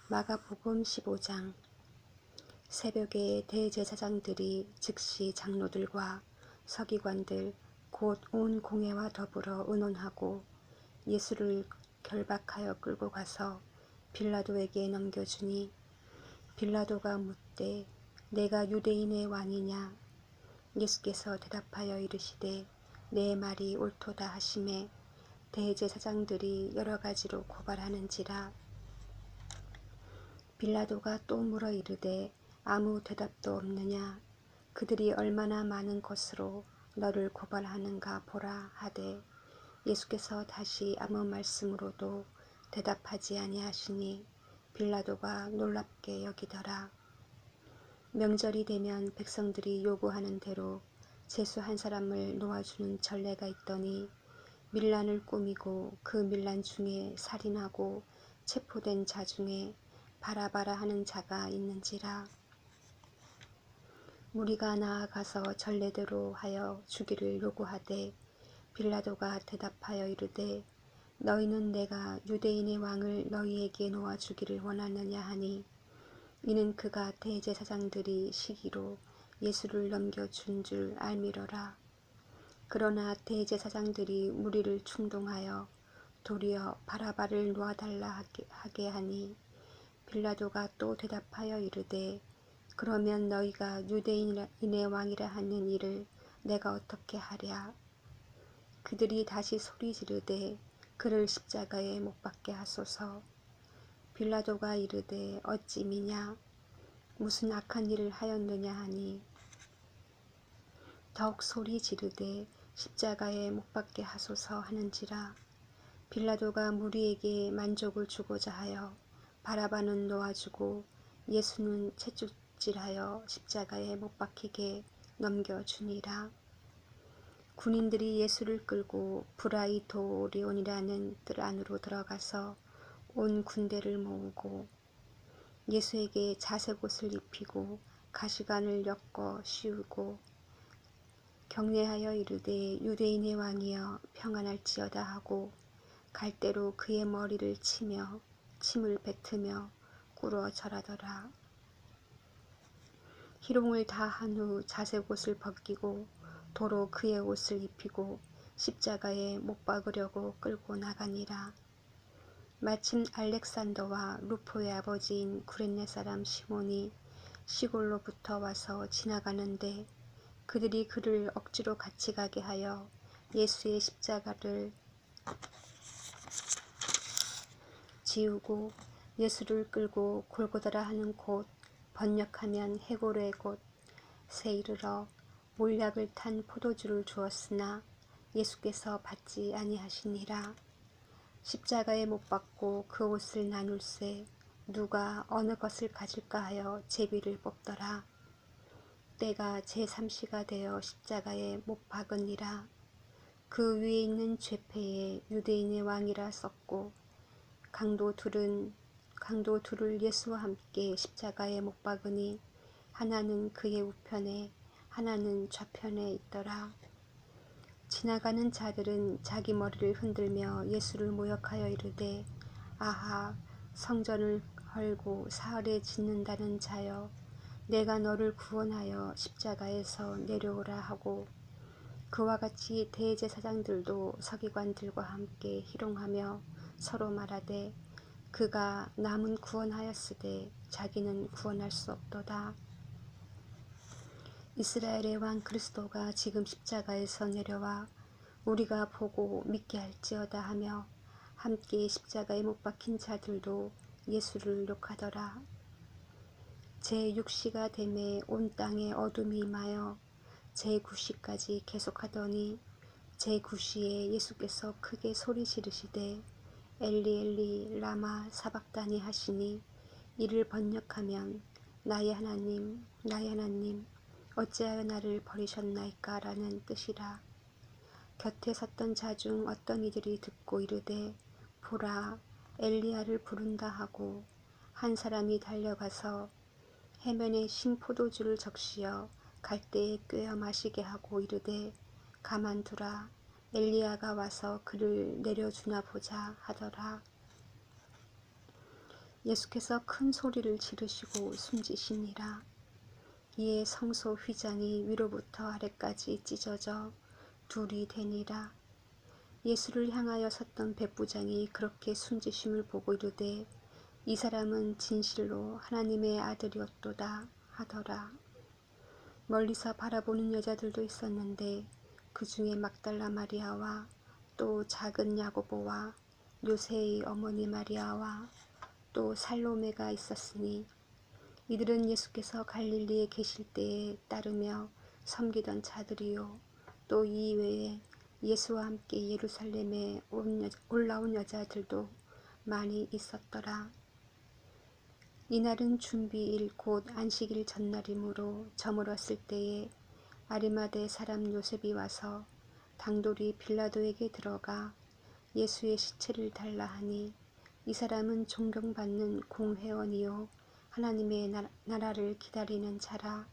마가복음 15장. 새벽에 대제사장들이 즉시 장로들과 서기관들 곧 온 공회와 더불어 의논하고 예수를 결박하여 끌고 가서 빌라도에게 넘겨주니, 빌라도가 묻되 내가 유대인의 왕이냐? 예수께서 대답하여 이르시되 내 말이 옳도다 하시매, 대제사장들이 여러 가지로 고발하는지라. 빌라도가 또 물어 이르되 아무 대답도 없느냐? 그들이 얼마나 많은 것으로 너를 고발하는가 보라 하되, 예수께서 다시 아무 말씀으로도 대답하지 아니하시니 빌라도가 놀랍게 여기더라. 명절이 되면 백성들이 요구하는 대로 죄수 한 사람을 놓아주는 전례가 있더니, 밀란을 꾸미고 그 밀란 중에 살인하고 체포된 자 중에 바라바라 하는 자가 있는지라. 무리가 나아가서 전례대로 하여 주기를 요구하되, 빌라도가 대답하여 이르되 너희는 내가 유대인의 왕을 너희에게 놓아주기를 원하느냐 하니, 이는 그가 대제사장들이 시기로 예수를 넘겨준 줄 알미러라. 그러나 대제사장들이 무리를 충동하여 도리어 바라바를 놓아달라 하게 하니, 빌라도가 또 대답하여 이르되 그러면 너희가 유대인의 왕이라 하는 이를 내가 어떻게 하랴? 그들이 다시 소리 지르되 그를 십자가에 못 박게 하소서. 빌라도가 이르되 어찌 미냐? 무슨 악한 일을 하였느냐 하니, 더욱 소리 지르되 십자가에 못 박게 하소서 하는지라. 빌라도가 무리에게 만족을 주고자 하여 바라바는 놓아주고 예수는 채찍질하여 십자가에 못 박히게 넘겨주니라. 군인들이 예수를 끌고 브라이토리온이라는 뜰 안으로 들어가서 온 군대를 모으고 예수에게 자색옷을 입히고 가시관을 엮어 씌우고 경례하여 이르되 유대인의 왕이여 평안할지어다 하고 갈대로 그의 머리를 치며 침을 뱉으며 꿇어 절하더라. 희롱을 다 한 후 자색옷을 벗기고 도로 그의 옷을 입히고 십자가에 못 박으려고 끌고 나가니라. 마침 알렉산더와 루포의 아버지인 구레네 사람 시몬이 시골로부터 와서 지나가는데, 그들이 그를 억지로 같이 가게 하여 예수의 십자가를 지우고 예수를 끌고 골고다라 하는 곳, 번역하면 해골의 곳에 이르러 몰약을 탄 포도주를 주었으나 예수께서 받지 아니하시니라. 십자가에 못 박고 그 옷을 나눌새 누가 어느 것을 가질까 하여 제비를 뽑더라. 때가 제3시가 되어 십자가에 못 박으니라. 그 위에 있는 죄패에 유대인의 왕이라 썼고, 강도 둘을 예수와 함께 십자가에 못 박으니 하나는 그의 우편에 하나는 좌편에 있더라. 지나가는 자들은 자기 머리를 흔들며 예수를 모욕하여 이르되 아하, 성전을 헐고 사흘에 짓는다는 자여, 내가 너를 구원하여 십자가에서 내려오라 하고, 그와 같이 대제사장들도 서기관들과 함께 희롱하며 서로 말하되 그가 남은 구원하였으되 자기는 구원할 수 없도다. 이스라엘의 왕 그리스도가 지금 십자가에서 내려와 우리가 보고 믿게 할지어다 하며 함께 십자가에 못 박힌 자들도 예수를 욕하더라. 제6시가 되매 온 땅에 어둠이 임하여 제9시까지 계속하더니 제9시에 예수께서 크게 소리 지르시되 엘리 엘리 라마 사박다니 하시니, 이를 번역하면 나의 하나님 나의 하나님 어찌하여 나를 버리셨나이까 라는 뜻이라. 곁에 섰던 자 중 어떤 이들이 듣고 이르되 보라, 엘리야를 부른다 하고, 한 사람이 달려가서 해면에 신 포도주를 적시어 갈대에 꿰어 마시게 하고 이르되 가만두라, 엘리야가 와서 그를 내려주나 보자 하더라. 예수께서 큰 소리를 지르시고 숨지시니라. 이에 성소 휘장이 위로부터 아래까지 찢어져 둘이 되니라. 예수를 향하여 섰던 백부장이 그렇게 숨지심을 보고 이르되 이 사람은 진실로 하나님의 아들이었도다 하더라. 멀리서 바라보는 여자들도 있었는데 그 중에 막달라 마리아와 또 작은 야고보와 요새의 어머니 마리아와 또 살로메가 있었으니 이들은 예수께서 갈릴리에 계실 때에 따르며 섬기던 자들이요 또 이 외에 예수와 함께 예루살렘에 올라온 여자들도 많이 있었더라. 이날은 준비일 곧 안식일 전날이므로 저물었을 때에 아리마대 사람 요셉이 와서 당돌이 빌라도에게 들어가 예수의 시체를 달라 하니 이 사람은 존경받는 공회원이요 하나님의 나라를 기다리는 자라.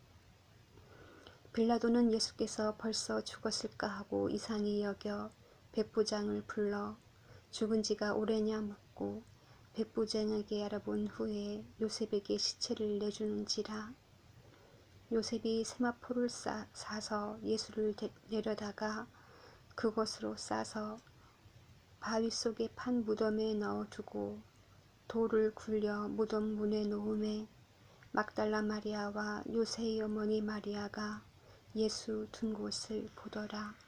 빌라도는 예수께서 벌써 죽었을까 하고 이상히 여겨 백부장을 불러 죽은 지가 오래냐 묻고 백부장에게 알아본 후에 요셉에게 시체를 내주는지라. 요셉이 세마포를 사서 예수를 내려다가 그것으로 싸서 바위 속에 판 무덤에 넣어두고 돌을 굴려 무덤 문에 놓음에 막달라 마리아와 요새의 어머니 마리아가 예수 둔 곳을 보더라.